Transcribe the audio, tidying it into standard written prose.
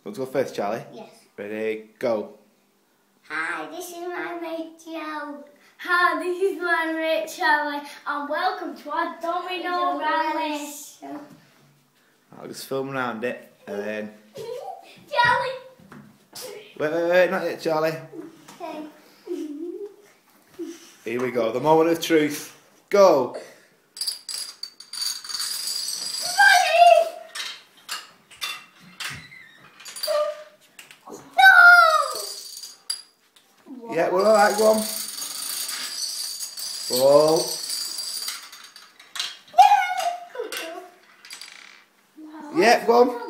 Want to go first, Charlie? Yes. Ready, go. Hi, this is my mate Joe. Hi, this is my mate Charlie, and welcome to our Domino Rally show. I'll just film around it and then... Charlie! Wait, not yet, Charlie. Okay. Here we go, the moment of truth. Go! Yeah, we're alright, go on. Ball. Yeah, go on.